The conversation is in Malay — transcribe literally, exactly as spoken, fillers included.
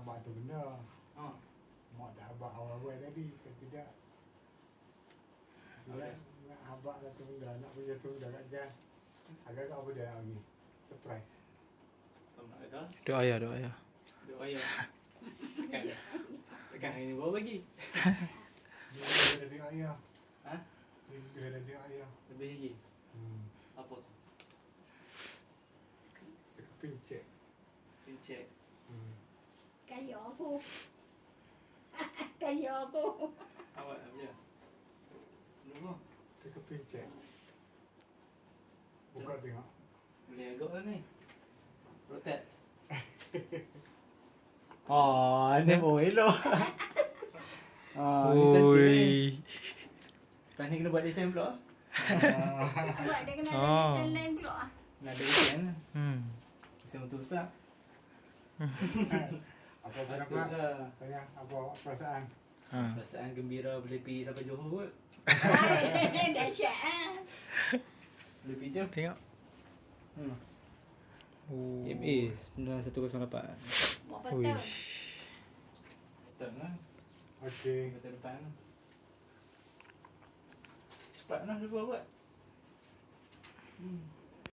abang tu benda. Ha. Mak tak abang awal-awal tadi. Kalau tidak. Tidak. Nak abang satu benda. Nak punya satu benda kat Jan. Agak-agak apa dia lagi? Surprise. Tak nak kata. Doa ayah, doa ayah. Doa ayah. Tekan. Tekan hari ni berapa pagi? Dia ada dia ayah. Ha? Dia ada dia ayah. Lebih lagi? Hmm. Apa tu? Sekeping cek. Pincet. Hmm. Kaya aku. Kaya aku. Awak apa dia? Tunggu. Sekeping cek. Buka tengok. Boleh agak lah ni. Rotex. Oh, ni oh elok. Ah, ni cantik ni. Ui. Lepas ni kena buat desain pula. Buat dia kena Oh. ada desain lain pula. Nak ada desain. Hmm. Desain betul besar. Apa barang Betul pula? lah. Tanya apa perasaan? Ha. Perasaan gembira boleh pergi sampai Johor kot. Hai, dahsyat ah. Boleh pergi jam. Tengok. Hmm. Oh. M A sembilan satu kosong lapan. Buat petang. Uish. Start lah. Okey. Kata depan. Cepat lah dia buat. Hmm.